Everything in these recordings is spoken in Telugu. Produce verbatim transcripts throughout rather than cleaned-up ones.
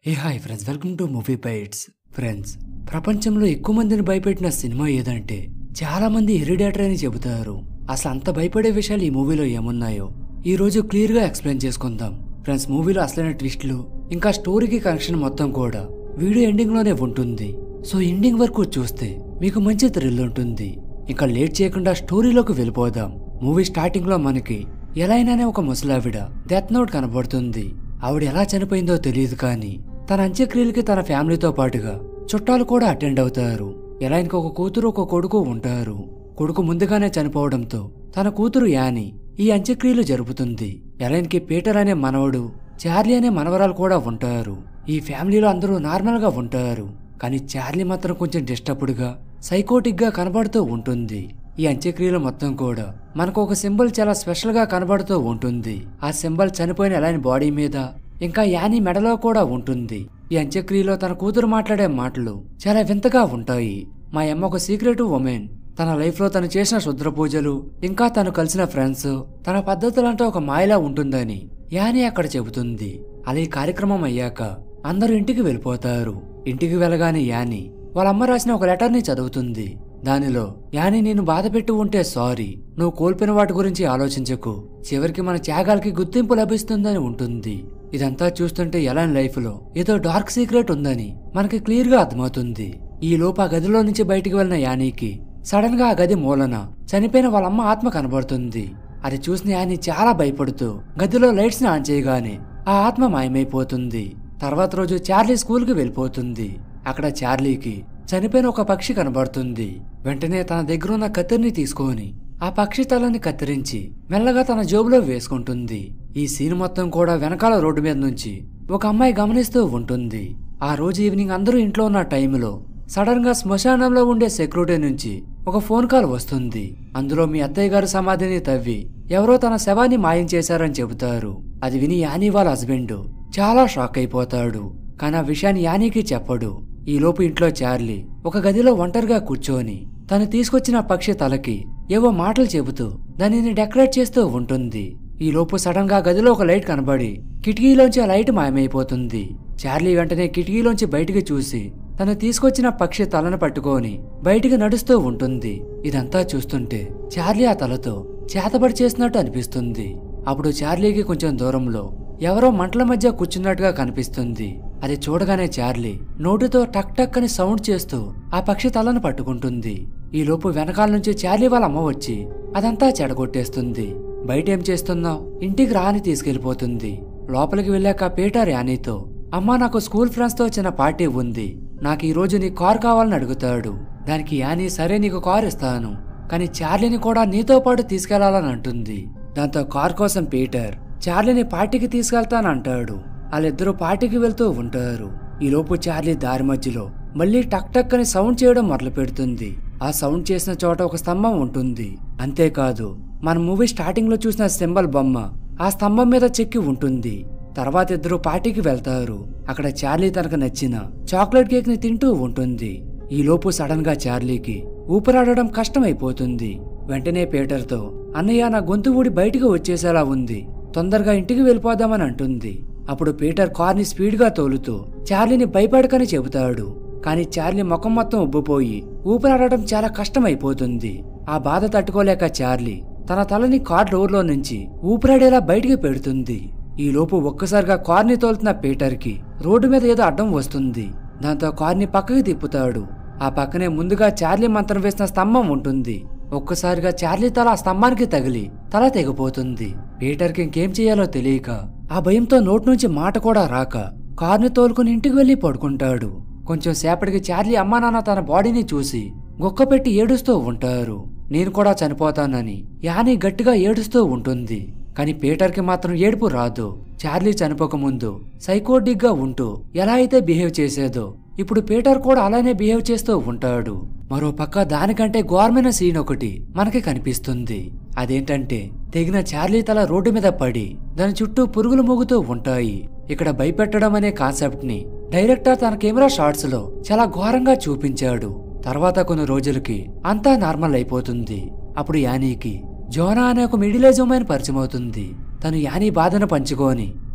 A hi friends, welcome to Movie Bytes. Friends, ప్రపంచంలో ఎక్కువ మందిని భయపెట్టిన సినిమా ఏదంటే చాలా మంది హెరిడేటరీ అని చెబుతారు. అసలు అంత భయపడే విషయాలు ఈ మూవీలో ఏమున్నాయో ఈ రోజు క్లియర్ గా ఎక్స్ప్లెయిన్ చేసుకుందాం. ఫ్రెండ్స్, మూవీలో అసలైన ట్విస్టులు ఇంకా స్టోరీకి కనెక్షన్ మొత్తం కూడా వీడియో ఎండింగ్ లోనే ఉంటుంది. సో ఎండింగ్ వరకు చూస్తే మీకు మంచి థ్రిల్ ఉంటుంది. ఇంకా లేట్ చేయకుండా స్టోరీలోకి వెళ్ళిపోదాం. మూవీ స్టార్టింగ్ లో మనకి ఎలా అయినానే ఒక ముసలావిడ డెత్ నోట్ కనబడుతుంది. ఆవిడ ఎలా చనిపోయిందో తెలియదు, కానీ తన అంత్యక్రియలకి తన ఫ్యామిలీతో పాటుగా చుట్టాలు కూడా అటెండ్ అవుతారు. ఎలా ఇంకొక ఒక కూతురు ఒక కొడుకు ఉంటారు. కొడుకు ముందుగానే చనిపోవడంతో తన కూతురు యానీ ఈ అంత్యక్రియలు జరుపుతుంది. ఎలైన్కి పీటర్ అనే మనవడు, చార్లీ అనే మనవరాలు కూడా ఉంటారు. ఈ ఫ్యామిలీలో అందరూ నార్మల్ గా ఉంటారు, కానీ చార్లీ మాత్రం కొంచెం డిస్టర్బ్డ్ గా సైకోటిక్ గా కనబడుతూ ఉంటుంది. ఈ అంత్యక్రియలు మొత్తం కూడా మనకు ఒక సింబల్ చాలా స్పెషల్ గా కనబడుతూ ఉంటుంది. ఆ సింబల్ చనిపోయిన ఎలైన్ బాడీ మీద ఇంకా యానీ మెడలో కూడా ఉంటుంది. ఈ అంత్యక్రియలో తన కూతురు మాట్లాడే మాటలు చాలా వింతగా ఉంటాయి. మా అమ్మ ఒక సీక్రెట్ ఉమెన్. తన లైఫ్ లో తను చేసిన శుద్ర పూజలు ఇంకా తను కలిసిన ఫ్రెండ్స్ తన పద్ధతులంటే ఒక మాయలా ఉంటుందని యానీ అక్కడ చెబుతుంది. అలా ఈ కార్యక్రమం అయ్యాక అందరూ ఇంటికి వెళ్ళిపోతారు. ఇంటికి వెళ్ళగానే యానీ వాళ్ళ అమ్మ రాసిన ఒక లెటర్ ని చదువుతుంది. దానిలో యానీ నేను బాధ పెట్టి ఉంటే సారీ, నువ్వు కోల్పోయిన వాటి గురించి ఆలోచించకు, చివరికి మన త్యాగాలకి గుర్తింపు లభిస్తుందని ఉంటుంది. ఇదంతా చూస్తుంటే ఎలాన్ లైఫ్ లో ఏదో డార్క్ సీక్రెట్ ఉందని మనకి క్లియర్ గా అర్థమవుతుంది. ఈ లోపు ఆ గదిలో నుంచి బయటికి వెళ్లిన యానీకి సడన్ గా ఆ గది మూలన చనిపోయిన వాళ్ళ అమ్మ ఆత్మ కనబడుతుంది. అది చూసిన యానీ చాలా భయపడుతూ గదిలో లైట్స్ ని ఆన్ చేయగానే ఆ ఆత్మ మాయమైపోతుంది. తర్వాత రోజు చార్లీ స్కూల్ కి వెళ్ళిపోతుంది. అక్కడ చార్లీకి చనిపోయిన ఒక పక్షి కనబడుతుంది. వెంటనే తన దగ్గరున్న కత్తిరిని తీసుకొని ఆ పక్షి తలని కత్తిరించి మెల్లగా తన జోబులో వేసుకుంటుంది. ఈ సీన్ మొత్తం కూడా వెనకాల రోడ్డు మీద నుంచి ఒక అమ్మాయి గమనిస్తూ ఉంటుంది. ఆ రోజు ఈవినింగ్ అందరూ ఇంట్లో ఉన్న టైంలో సడన్ గా శ్మశానంలో ఉండే సెక్యూరిటీ నుంచి ఒక ఫోన్ కాల్ వస్తుంది. అందులో మీ అత్తయ్య గారి సమాధిని తవ్వి ఎవరో తన శవాన్ని మాయం చేశారని చెబుతారు. అది విని యానీ వాళ్ళ హస్బెండ్ చాలా షాక్ అయిపోతాడు, కానీ ఆ విషయాన్ని యానీకి చెప్పడు. ఈ లోపు ఇంట్లో చార్లీ ఒక గదిలో ఒంటరిగా కూర్చొని తను తీసుకొచ్చిన పక్షి తలకి ఏవో మాటలు చెబుతూ దానిని డెకరేట్ చేస్తూ ఉంటుంది. ఈ లోపు సడన్ గా గదిలో ఒక లైట్ కనబడి కిటికీలోంచి ఆ లైట్ మాయమైపోతుంది. చార్లీ వెంటనే కిటికీలోంచి బయటికి చూసి తను తీసుకొచ్చిన పక్షి తలను పట్టుకొని బయటికి నడుస్తూ ఉంటుంది. ఇదంతా చూస్తుంటే చార్లీ ఆ తలతో చేతబడి చేసినట్టు అనిపిస్తుంది. అప్పుడు చార్లీకి కొంచెం దూరంలో ఎవరో మంటల మధ్య కూర్చున్నట్టుగా కనిపిస్తుంది. అది చూడగానే చార్లీ నోటితో టక్ టక్ అని సౌండ్ చేస్తూ ఆ పక్షి తలను పట్టుకుంటుంది. ఈ లోపు వెనకాల నుంచి చార్లీ వాళ్ళ అమ్మ వచ్చి అదంతా చెడగొట్టేస్తుంది. బయట ఏం చేస్తున్నావు, ఇంటికి రా అని తీసుకెళ్లిపోతుంది. లోపలికి వెళ్ళాక పీటర్ యానీతో అమ్మా నాకు స్కూల్ ఫ్రెండ్స్ తో చిన్న పార్టీ ఉంది, నాకు ఈ రోజు నీ కార్ కావాలని అడుగుతాడు. దానికి యానీ సరే నీకు కార్ ఇస్తాను, కానీ చార్లీని కూడా నీతో పాటు తీసుకెళ్లాలని అంటుంది. దాంతో కార్ కోసం పీటర్ చార్లీని పార్టీకి తీసుకెళ్తానంటాడు. వాళ్ళిద్దరూ పార్టీకి వెళ్తూ ఉంటారు. ఈ లోపు చార్లీ దారి మధ్యలో మళ్ళీ టక్ టక్ అని సౌండ్ చేయడం మొదలు పెడుతుంది. ఆ సౌండ్ చేసిన చోట ఒక స్తంభం ఉంటుంది. అంతేకాదు, మన మూవీ స్టార్టింగ్ లో చూసిన సింబల్ బొమ్మ ఆ స్తంభం మీద చెక్కి ఉంటుంది. తర్వాత ఇద్దరు పార్టీకి వెళ్తారు. అక్కడ చార్లీ తనకు నచ్చిన చాక్లెట్ కేక్ ని తింటూ ఉంటుంది. ఈ లోపు సడన్ గా చార్లీకి ఊపిరాడడం కష్టమైపోతుంది. వెంటనే పీటర్తో అన్నయ్య నా గొంతు ఊడి బయటికి వచ్చేసేలా ఉంది, తొందరగా ఇంటికి వెళ్ళిపోదామని అంటుంది. అప్పుడు పీటర్ కార్ని స్పీడ్ గా తోలుతూ చార్లీని భయపడకని చెబుతాడు. కానీ చార్లీ ముఖం మొత్తం ఉబ్బిపోయి ఊపిరాడటం చాలా కష్టమైపోతుంది. ఆ బాధ తట్టుకోలేక చార్లీ తన తలని కార్ డోర్లో నుంచి ఊపిరాడేలా బయటికి పెడుతుంది. ఈ లోపు ఒక్కసారిగా కార్ని తోలుతున్న పీటర్ కి రోడ్డు మీద ఏదో అడ్డం వస్తుంది. దాంతో కార్ని పక్కకి తిప్పుతాడు. ఆ పక్కనే ముందుగా చార్లీ మంత్రం వేసిన స్తంభం ఉంటుంది. ఒక్కసారిగా చార్లీ తల ఆ స్తంభానికి తగిలి తల తెగిపోతుంది. పీటర్ కి ఇంకేం చేయాలో తెలియక ఆ భయంతో నోటి నుంచి మాట కూడా రాక కార్ని తోలుకుని ఇంటికి వెళ్లి పడుకుంటాడు. కొంచెం సేపటికి చార్లీ అమ్మా నాన్న తన బాడీని చూసి గొక్క పెట్టి ఏడుస్తూ ఉంటారు. నేను కూడా చనిపోతానని యానీ గట్టిగా ఏడుస్తూ ఉంటుంది. కానీ పీటర్ కి మాత్రం ఏడుపు రాదు. చార్లీ చనిపోకముందు సైకోటిక్ గా ఉంటూ ఎలా అయితే బిహేవ్ చేసేదో ఇప్పుడు పీటర్ కూడా అలానే బిహేవ్ చేస్తూ ఉంటాడు. మరో పక్క దానికంటే ఘోరమైన సీన్ ఒకటి మనకి కనిపిస్తుంది. అదేంటంటే తెగిన చార్లీ తల రోడ్డు మీద పడి దాని చుట్టూ పురుగులు మోగుతూ ఉంటాయి. ఇక్కడ భయపెట్టడం అనే కాన్సెప్ట్ ని డైరెక్టర్ తన కెమెరా షాట్స్ లో చాలా ఘోరంగా చూపించాడు. తర్వాత కొన్ని రోజులకి అంతా నార్మల్ అయిపోతుంది. అప్పుడు యానీకి జోనా అనే ఒక మిడిల్ ఏజ్ ఉమెన్ పరిచయం అవుతుంది. తను యానీ బాధను పంచుకొని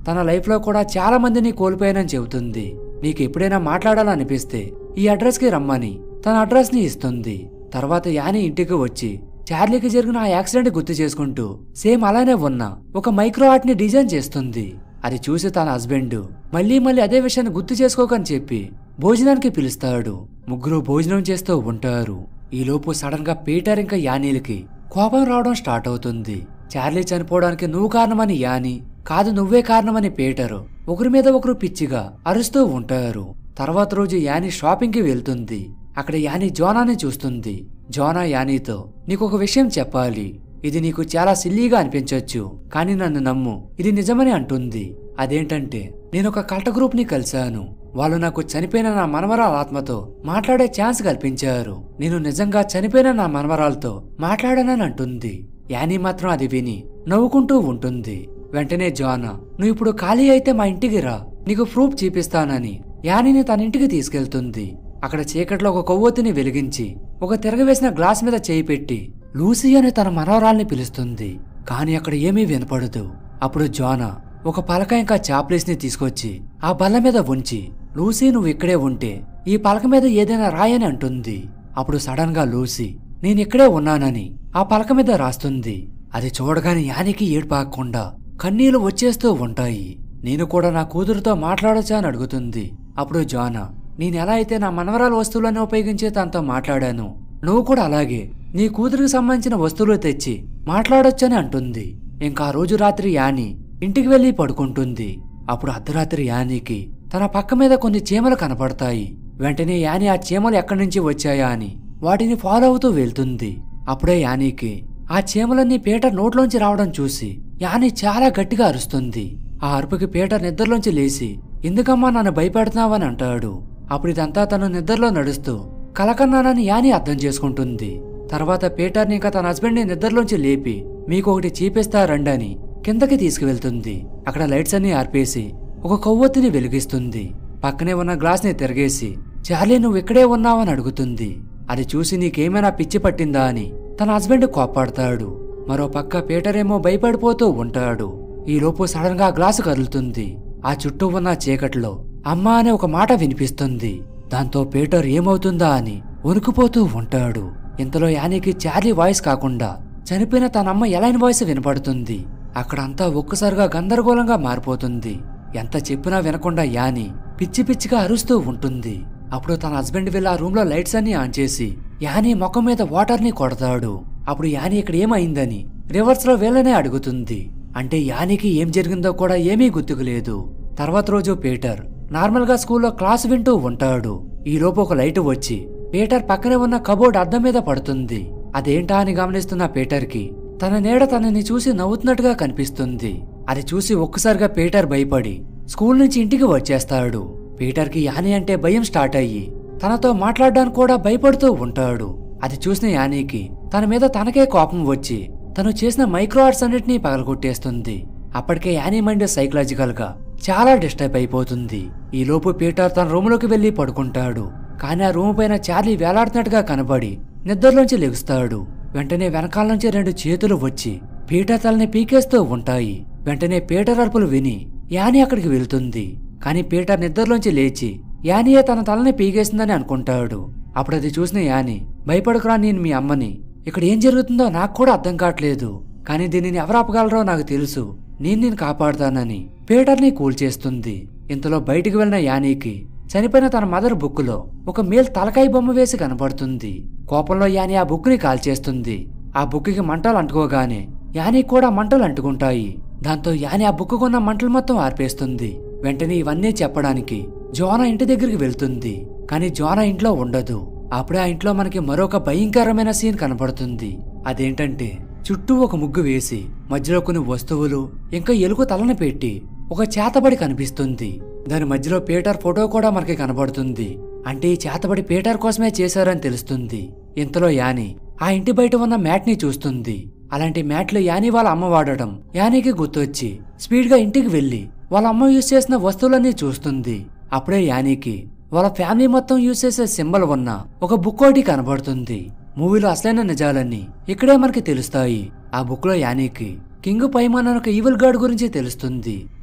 తన లైఫ్ లో కూడా చాలా మందిని కోల్పోయానని చెబుతుంది. నీకు ఎప్పుడైనా మాట్లాడాలనిపిస్తే ఈ అడ్రస్ కి రమ్మని తన అడ్రస్ ని ఇస్తుంది. తర్వాత యానీ ఇంటికి వచ్చి చార్లీకి జరిగిన ఆ యాక్సిడెంట్ గుర్తు చేసుకుంటూ సేమ్ అలానే ఉన్న ఒక మైక్రో ఆర్ట్ ని డిజైన్ చేస్తుంది. అది చూసి తన హస్బెండ్ మళ్లీ మళ్లీ అదే విషయాన్ని గుర్తు చేసుకోకని చెప్పి భోజనానికి పిలుస్తాడు. ముగ్గురు భోజనం చేస్తూ ఉంటారు. ఈలోపు సడన్ గా పీటర్ ఇంకా యానీలకి కోపం రావడం స్టార్ట్ అవుతుంది. చార్లీ చనిపోవడానికి నువ్వు కారణమని యానీ, కాదు నువ్వే కారణమని పీటర్ ఒకరి మీద ఒకరు పిచ్చిగా అరుస్తూ ఉంటారు. తర్వాత రోజు యానీ షాపింగ్ కి వెళ్తుంది. అక్కడ యానీ జోనాని చూస్తుంది. జోనా యానీతో నీకు ఒక విషయం చెప్పాలి. ఇది నీకు చాలా సిల్లీగా అనిపించొచ్చు, కానీ నన్ను నమ్ము, ఇది నిజమని అంటుంది. అదేంటంటే నేను ఒక కల్ట గ్రూప్ ని కలిశాను. వాళ్ళు నాకు చనిపోయిన నా మనవరాల ఆత్మతో మాట్లాడే ఛాన్స్ కల్పించారు. నేను నిజంగా చనిపోయిన నా మనవరాలతో మాట్లాడానని అంటుంది. యానీ మాత్రం అది విని నవ్వుకుంటూ ఉంటుంది. వెంటనే జోనా నువ్వు ఇప్పుడు ఖాళీ అయితే మా ఇంటికి రా, నీకు ప్రూఫ్ చూపిస్తానని యానీని తన ఇంటికి తీసుకెళ్తుంది. అక్కడ చీకట్లో ఒక కొవ్వొత్తిని వెలిగించి ఒక తిరగవేసిన గ్లాస్ మీద చేయి పెట్టి లూసీ అని తన మనవరాల్ని పిలుస్తుంది. కాని అక్కడ ఏమీ వినపడదు. అప్పుడు జోనా ఒక పలక ఇంకా చాప్లేస్ ని తీసుకొచ్చి ఆ బల్ల మీద ఉంచి లూసీ నువ్వు ఇక్కడే ఉంటే ఈ పలక మీద ఏదైనా రాయని అంటుంది. అప్పుడు సడన్ గా లూసీ నేను ఇక్కడే ఉన్నానని ఆ పలక మీద రాస్తుంది. అది చూడగానే యానికి ఏడ్పాకుండా కన్నీళ్లు వచ్చేస్తూ ఉంటాయి. నేను కూడా నా కూతురుతో మాట్లాడొచ్చా అని అడుగుతుంది. అప్పుడు జోనా నేనెలా అయితే నా మనవరాల వస్తువులను ఉపయోగించి తనతో మాట్లాడాను, నువ్వు కూడా అలాగే నీ కూతురికి సంబంధించిన వస్తువులు తెచ్చి మాట్లాడొచ్చని అంటుంది. ఇంకా ఆ రోజు రాత్రి యానీ ఇంటికి వెళ్లి పడుకుంటుంది. అప్పుడు అర్ధరాత్రి యానీకి తన పక్క మీద కొన్ని చీమలు కనపడతాయి. వెంటనే యానీ ఆ చీమలు ఎక్కడి నుంచి వచ్చాయా అని వాటిని ఫాలో అవుతూ వెళ్తుంది. అప్పుడే యానీకి ఆ చీమలన్నీ పీటర్ నోట్లోంచి రావడం చూసి యానీ చాలా గట్టిగా అరుస్తుంది. ఆ అరుపుకి పీటర్ నిద్రలోంచి లేచి ఎందుకమ్మా నన్ను భయపెడుతున్నావని అంటాడు. అప్పుడు ఇదంతా తను నిద్రలో నడుస్తూ కలకన్నానని యానీ అర్థం చేసుకుంటుంది. తర్వాత పీటర్ని ఇంకా తన హస్బెండ్ ని నిద్రలోంచి లేపి మీకు ఒకటి చీపిస్తారండని కిందకి తీసుకువెళ్తుంది. అక్కడ లైట్స్ అన్ని ఆర్పేసి ఒక కొవ్వొత్తిని వెలిగిస్తుంది. పక్కనే ఉన్న గ్లాస్ ని తిరగేసి చార్లీ నువ్వు ఇక్కడే ఉన్నావని అడుగుతుంది. అది చూసి నీకేమైనా పిచ్చి పట్టిందా అని తన హస్బెండ్ కోప్పడతాడు. మరో పక్క పీటర్ ఏమో భయపడిపోతూ ఉంటాడు. ఈలోపు సడన్ గా గ్లాసు కదులుతుంది. ఆ చుట్టూ ఉన్న చీకట్లో అమ్మా అనే ఒక మాట వినిపిస్తుంది. దాంతో పీటర్ ఏమవుతుందా అని వణుకుపోతూ ఉంటాడు. ఇంతలో యానీకి చార్లీ వాయిస్ కాకుండా చనిపోయిన తన అమ్మ ఎలైన్ వాయిస్ వినపడుతుంది. అక్కడంతా ఒక్కసారిగా గందరగోళంగా మారిపోతుంది. ఎంత చెప్పినా వినకుండా యానీ పిచ్చి పిచ్చిగా అరుస్తూ ఉంటుంది. అప్పుడు తన హస్బెండ్ వెళ్ళి ఆ రూమ్ లో లైట్స్ అన్ని ఆన్ చేసి యానీ ముఖం మీద వాటర్ ని కొడతాడు. అప్పుడు యానీ ఇక్కడ ఏమైందని రివర్స్ లో వీళ్ళనే అడుగుతుంది. అంటే యానీకి ఏం జరిగిందో కూడా ఏమీ గుర్తుకు లేదు. తర్వాత రోజు పీటర్ నార్మల్ గా స్కూల్లో క్లాస్ వింటూ ఉంటాడు. ఈ లోపు ఒక లైట్ వచ్చి పీటర్ పక్కనే ఉన్న కబోర్డ్ అద్దం మీద పడుతుంది. అదేంటా అని గమనిస్తున్న పీటర్ కి తన నీడ తనని చూసి నవ్వుతున్నట్టుగా కనిపిస్తుంది. అది చూసి ఒక్కసారిగా పీటర్ భయపడి స్కూల్ నుంచి ఇంటికి వచ్చేస్తాడు. పీటర్ కి యానీ అంటే భయం స్టార్ట్ అయ్యి తనతో మాట్లాడడానికి కూడా భయపడుతూ ఉంటాడు. అది చూసిన యానీకి తన మీద తనకే కోపం వచ్చి తను చేసిన మైక్రో ఆర్ట్స్ అన్నిటినీ పగలగొట్టేస్తుంది. అప్పటికే యానీ మైండ్ సైకలాజికల్ గా చాలా డిస్టర్బ్ అయిపోతుంది. ఈ లోపు పీటర్ తన రూమ్ లోకి వెళ్లి పడుకుంటాడు. కానీ ఆ రూమ్ పైన చార్లీ వేలాడుతున్నట్టుగా కనబడి నిద్రలోంచి లెగుస్తాడు. వెంటనే వెనకాల నుంచి రెండు చేతులు వచ్చి పీటర్ తలని పీకేస్తూ ఉంటాయి. వెంటనే పీటర్ అరుపులు విని యానీ అక్కడికి వెళ్తుంది. కానీ పీటర్ నిద్రలోంచి లేచి యానీయే తన తలని పీకేసిందని అనుకుంటాడు. అప్పుడు అది చూసిన యానీ భయపడకురా, నేను మీ అమ్మని, ఇక్కడ ఏం జరుగుతుందో నాకు కూడా అర్థం కావట్లేదు, కానీ దీనిని ఎవరు ఆపగలరో నాకు తెలుసు, నేను నేను కాపాడుతానని పీటర్ ని కూల్చేస్తుంది. ఇంతలో బయటికి వెళ్లిన యానీకి చనిపోయిన తన మదర్ బుక్ లో ఒక మేల్ తలకాయ బొమ్మ వేసి కనబడుతుంది. కోపంలో యానీ ఆ బుక్ ని కాల్చేస్తుంది. ఆ బుక్ కి మంటలు అంటుకోగానే యానీ కూడా మంటలు అంటుకుంటాయి. దాంతో యానీ ఆ బుక్ కొన్న మంటలు మొత్తం ఆర్పేస్తుంది. వెంటనే ఇవన్నీ చెప్పడానికి జోనా ఇంటి దగ్గరికి వెళ్తుంది. కానీ జోనా ఇంట్లో ఉండదు. అప్పుడే ఆ ఇంట్లో మనకి మరొక భయంకరమైన సీన్ కనబడుతుంది. అదేంటంటే చుట్టూ ఒక ముగ్గు వేసి మధ్యలో కొన్ని వస్తువులు ఇంకా ఎలుగు తలని పెట్టి ఒక చేతబడి కనిపిస్తుంది. దాని మధ్యలో పీటర్ ఫోటో కూడా మనకి కనబడుతుంది. అంటే ఈ చేతబడి పీటర్ కోసమే చేశారని తెలుస్తుంది. ఇంతలో యానీ ఆ ఇంటి బయట ఉన్న మ్యాట్ ని చూస్తుంది. అలాంటి మ్యాట్లు యానీ వాళ్ళ అమ్మ వాడడం యానీకి గుర్తొచ్చి స్పీడ్ గా ఇంటికి వెళ్లి వాళ్ళ అమ్మ యూజ్ చేసిన వస్తువులన్నీ చూస్తుంది. అప్పుడే యానీకి వాళ్ళ ఫ్యామిలీ మొత్తం యూజ్ చేసే సింబల్ ఉన్న ఒక బుక్ ఒకటి కనబడుతుంది. మూవీలో అసలైన నిజాలన్నీ ఇక్కడే మనకి తెలుస్తాయి. ఆ బుక్ లో యానీకి కింగ్ పైమాన్ అనే ఒక ఈవిల్ గార్డ్ గురించి తెలుస్తుంది.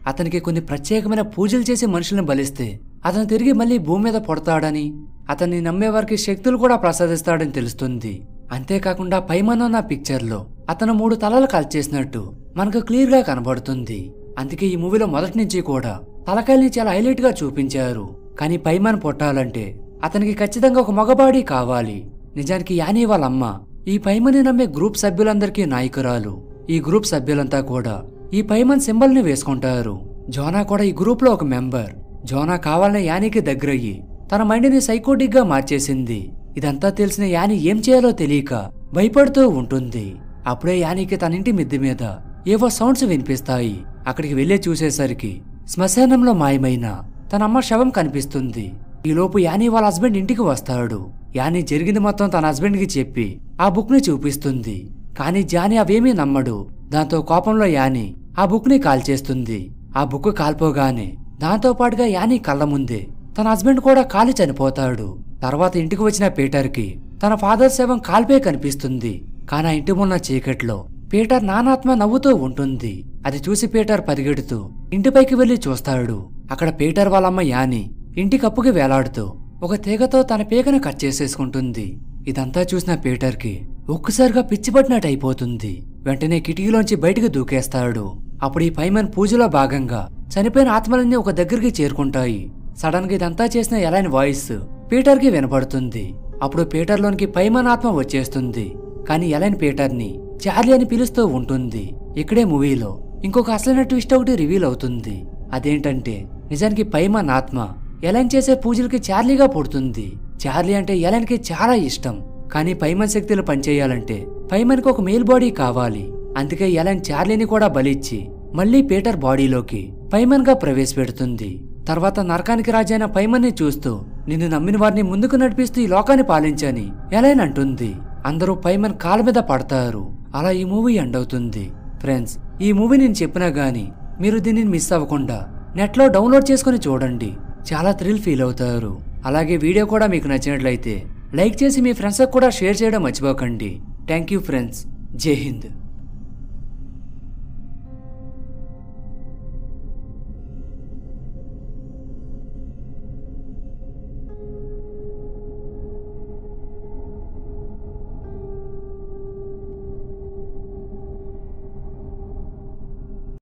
అతనికి కొన్ని ప్రత్యేకమైన పూజలు చేసి మనుషులను బలిస్తే అతను తిరిగి మళ్ళీ భూమి మీద పుడతాడని, అతన్ని నమ్మేవారికి శక్తులు కూడా ప్రసాదిస్తాడని తెలుస్తుంది. అంతేకాకుండా పైమనున్న పిక్చర్లో అతను మూడు తలలు కాల్చేసినట్టు మనకు క్లియర్ గా కనబడుతుంది. అందుకే ఈ మూవీలో మొదటి నుంచి కూడా తలకాయల్ని చాలా హైలైట్ గా చూపించారు. కానీ పైమన్ పుట్టాలంటే అతనికి ఖచ్చితంగా ఒక మగబాడీ కావాలి. నిజానికి యానీ వాళ్ళమ్మ ఈ పైమని నమ్మే గ్రూప్ సభ్యులందరికీ నాయకురాలు. ఈ గ్రూప్ సభ్యులంతా కూడా ఈ పైమన్ సింబల్ ని వేసుకుంటారు. జోనా కూడా ఈ గ్రూప్ లో ఒక మెంబర్. జోనా కావాలనే యానీకి దగ్గరయ్యి తన మైండ్ ని సైకోటిక్ గా మార్చేసింది. ఇదంతా తెలిసిన యానీ ఏం చేయాలో తెలియక భయపడుతూ ఉంటుంది. అప్పుడే యానీకి తన ఇంటి మిద్దె మీద ఏవో సౌండ్స్ వినిపిస్తాయి. అక్కడికి వెళ్లే చూసేసరికి శ్మశానంలో మాయమైన తన అమ్మ శవం కనిపిస్తుంది. ఈలోపు యానీ వాళ్ళ హస్బెండ్ ఇంటికి వస్తాడు. యానీ జరిగింది మొత్తం తన హస్బెండ్ కి చెప్పి ఆ బుక్ ని చూపిస్తుంది. కానీ జానీ అవేమీ నమ్మడు. దాంతో కోపంలో యానీ ఆ బుక్ ని కాల్చేస్తుంది. ఆ బుక్ కాల్పోగానే దాంతో పాటుగా యానీ కళ్ళ ముందే తన హస్బెండ్ కూడా కాలి చనిపోతాడు. తర్వాత ఇంటికి వచ్చిన పీటర్ కి తన ఫాదర్ శవం కాల్పే కనిపిస్తుంది. కానీ ఆ ఇంటి ఉన్న చీకట్లో పీటర్ నానాత్మ నవ్వుతూ ఉంటుంది. అది చూసి పీటర్ పరిగెడుతూ ఇంటిపైకి వెళ్లి చూస్తాడు. అక్కడ పీటర్ వాళ్ళమ్మ యానీ ఇంటి కప్పుకి వేలాడుతూ ఒక తీగతో తన పీకను కట్ చేసేసుకుంటుంది. ఇదంతా చూసిన పీటర్ కి ఒక్కసారిగా పిచ్చిపట్టినట్టు అయిపోతుంది. వెంటనే కిటికీలోంచి బయటికి దూకేస్తాడు. అప్పుడు ఈ పైమన్ పూజలో భాగంగా చనిపోయిన ఆత్మలన్నీ ఒక దగ్గరికి చేరుకుంటాయి. సడన్ గా ఇదంతా చేసిన ఎలైన్ వాయిస్ పీటర్ కి వినపడుతుంది. అప్పుడు పీటర్ లోనికి పైమన్ ఆత్మ వచ్చేస్తుంది. కానీ ఎలైన్ పీటర్ ని చార్లీ అని పిలుస్తూ ఉంటుంది. ఇక్కడే మూవీలో ఇంకొక అసలైన ట్విస్ట్ ఒకటి రివీల్ అవుతుంది. అదేంటంటే నిజానికి పైమన్ ఆత్మ ఎలైన్ చేసే పూజలకి చార్లీగా పుడుతుంది. చార్లీ అంటే ఎలైన్ కి చాలా ఇష్టం. కానీ పైమన్ శక్తులు పనిచేయాలంటే పైమన్ కి ఒక మేల్ బాడీ కావాలి. అందుకే ఎలైన్ చార్లీని కూడా బలిచ్చి మళ్లీ పీటర్ బాడీలోకి పైమన్ గా ప్రవేశపెడుతుంది. తర్వాత నరకానికి రాజైన పైమన్ ని చూస్తూ నిన్ను నమ్మిన వారిని ముందుకు నడిపిస్తూ ఈ లోకాన్ని పాలించని ఎలైన్ అంటుంది. అందరూ పైమన్ కాళ్ళ మీద పడతారు. అలా ఈ మూవీ ఎండ్ అవుతుంది. ఫ్రెండ్స్, ఈ మూవీ నేను చెప్పినా గానీ మీరు దీనిని మిస్ అవ్వకుండా నెట్లో డౌన్లోడ్ చేసుకుని చూడండి. చాలా థ్రిల్ ఫీల్ అవుతారు. అలాగే వీడియో కూడా మీకు నచ్చినట్లయితే లైక్ చేసి మీ ఫ్రెండ్స్కి కూడా షేర్ చేయడం మర్చిపోకండి. Thank you friends. జై హింద్.